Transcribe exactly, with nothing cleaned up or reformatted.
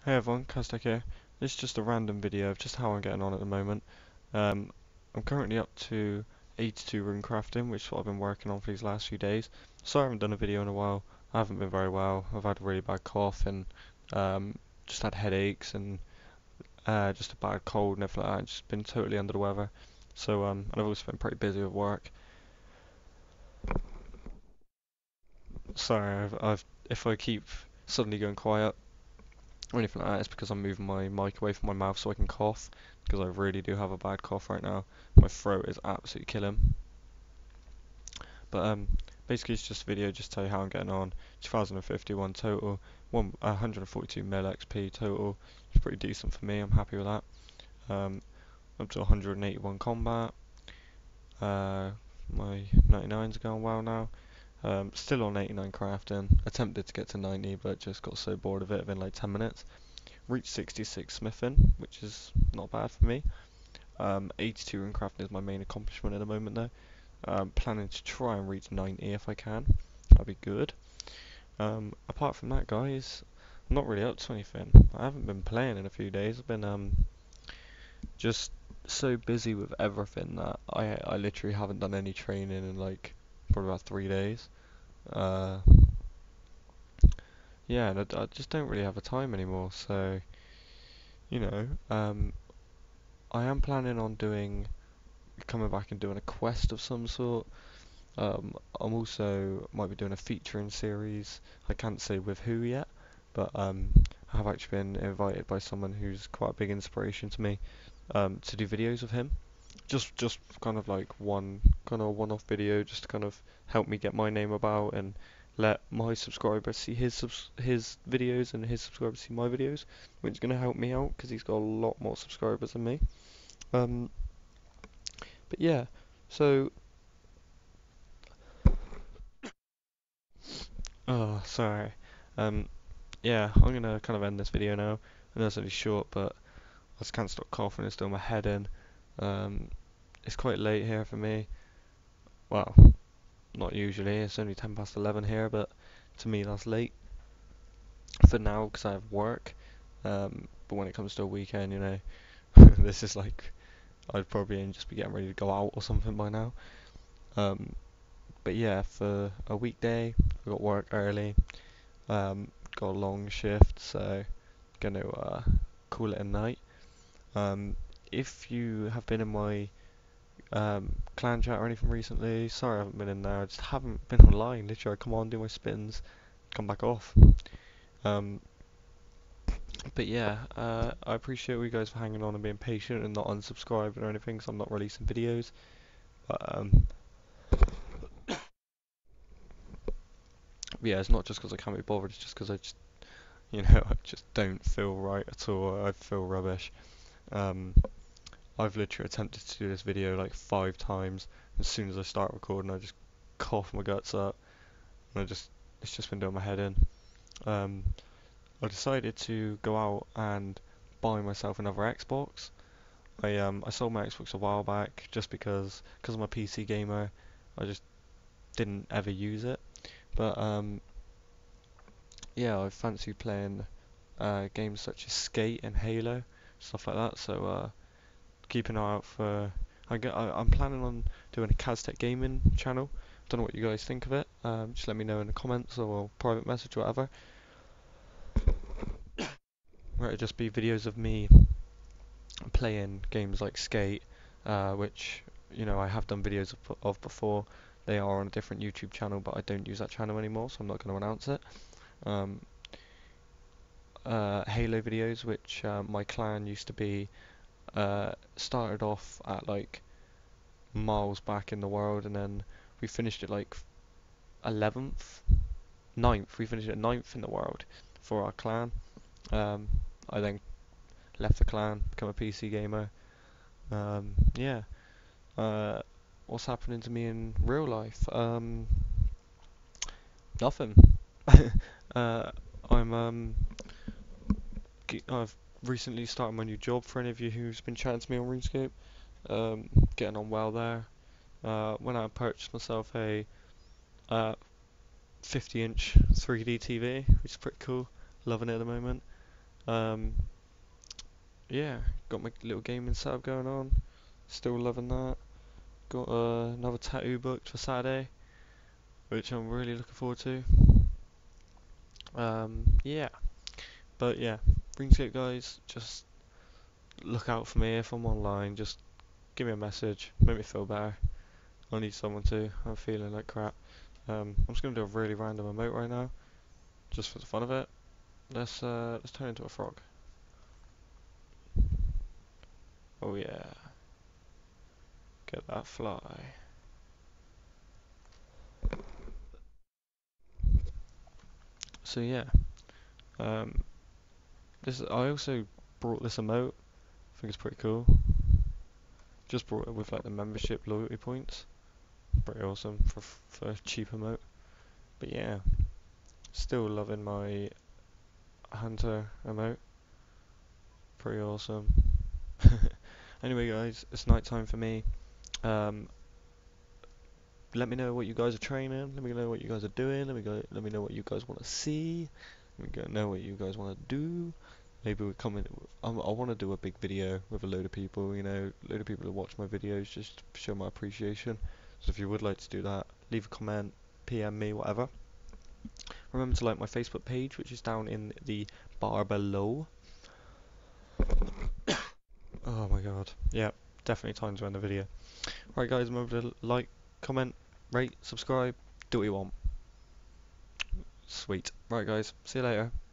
Hey everyone, Caztec here. This is just a random video of just how I'm getting on at the moment. Um, I'm currently up to eighty-two rune crafting, which is what I've been working on for these last few days. Sorry I haven't done a video in a while. I haven't been very well. I've had a really bad cough and um, just had headaches and uh, just a bad cold and everything like that. Just been totally under the weather. So um, and I've also been pretty busy with work. Sorry, I've, I've if I keep suddenly going quiet or anything like that, it's because I'm moving my mic away from my mouth so I can cough, because I really do have a bad cough right now. My throat is absolutely killing. But um, basically it's just a video just to tell you how I'm getting on. two thousand fifty-one total, one, uh, one hundred forty-two mil X P total. It's pretty decent for me, I'm happy with that. Um, up to one hundred eighty-one combat. Uh, my ninety-nines are going well now. Um, still on eighty-nine crafting. Attempted to get to ninety, but just got so bored of it within like ten minutes. Reached sixty-six smithing, which is not bad for me. Um, eighty-two rune crafting is my main accomplishment at the moment though. Um, planning to try and reach ninety if I can. That'd be good. Um, apart from that, guys, I'm not really up to anything. I haven't been playing in a few days. I've been um just so busy with everything that I I literally haven't done any training in like probably about three days. Uh, yeah, and I, I just don't really have the time anymore. So you know, um, I am planning on doing coming back and doing a quest of some sort. Um, I'm also might be doing a featuring series. I can't say with who yet, but um, I have actually been invited by someone who's quite a big inspiration to me um, to do videos of him. Just, just kind of like one kind of one-off video, just to kind of help me get my name about and let my subscribers see his subs his videos and his subscribers see my videos, which is gonna help me out because he's got a lot more subscribers than me. Um, but yeah, so oh, sorry. Um, yeah, I'm gonna kind of end this video now. I know it's only short, but I just can't stop coughing. It's doing my head in. Um, it's quite late here for me. Well, not usually. It's only ten past eleven here, but to me that's late for now because I have work. Um, but when it comes to a weekend, you know, this is like I'd probably just be getting ready to go out or something by now. Um, but yeah, for a weekday, I got work early. Um, got a long shift, so gonna uh, call it a night. Um, if you have been in my um, clan chat or anything recently, sorry I haven't been in there. I just haven't been online. Literally, I come on, do my spins, come back off. Um, but yeah, uh, I appreciate you guys for hanging on and being patient and not unsubscribing or anything, because I'm not releasing videos. But um, yeah, it's not just because I can't be bothered. It's just because I just, you know, I just don't feel right at all. I feel rubbish. Um, I've literally attempted to do this video like five times. As soon as I start recording, I just cough my guts up, and I just it's just been doing my head in. Um, I decided to go out and buy myself another Xbox. I um I sold my Xbox a while back just because because I'm a P C gamer. I just didn't ever use it. But um yeah, I fancy playing uh, games such as Skate and Halo, stuff like that. So uh, keep an eye out for. I get, I, I'm planning on doing a Caztec gaming channel. Don't know what you guys think of it. Um, just let me know in the comments or private message or whatever. Where it'll just be videos of me playing games like Skate, uh, which you know I have done videos of, of before. They are on a different YouTube channel, but I don't use that channel anymore, so I'm not going to announce it. Um, uh, Halo videos, which uh, my clan used to be, uh, started off at like miles back in the world, and then we finished it like eleventh, ninth. We finished at ninth in the world for our clan. Um, I then left the clan, become a P C gamer. Um, yeah. Uh, what's happening to me in real life? Um, nothing. uh, I'm um, I've recently started my new job. For any of you who's been chatting to me on Runescape, um, getting on well there. Uh, when I purchased myself a uh, fifty inch three D T V, which is pretty cool. Loving it at the moment. Um, yeah, got my little gaming setup going on. Still loving that. Got uh, another tattoo booked for Saturday, which I'm really looking forward to. Um, yeah, but yeah, Runescape guys, just look out for me if I'm online. Just give me a message, make me feel better. I need someone to. I'm feeling like crap. Um, I'm just gonna do a really random emote right now, just for the fun of it. Let's uh, let's turn into a frog. Oh yeah, get that fly. So yeah, um, this I also brought this emote. I think it's pretty cool. Just brought it with like the membership loyalty points. Pretty awesome for for a cheap emote. But yeah, still loving my hunter emote. Pretty awesome. Anyway, guys, it's night time for me. Um, let me know what you guys are training. Let me know what you guys are doing. Let me go. Let me know what you guys want to see. Let me go know what you guys want to do. Maybe we come in. Um, I want to do a big video with a load of people. You know, a load of people who watch my videos, just to show my appreciation. So if you would like to do that, leave a comment, P M me, whatever. Remember to like my Facebook page, which is down in the bar below. Oh my god. Yeah, definitely time to end the video. Right, guys, remember to like, comment, rate, subscribe, do what you want. Sweet. Right, guys, see you later.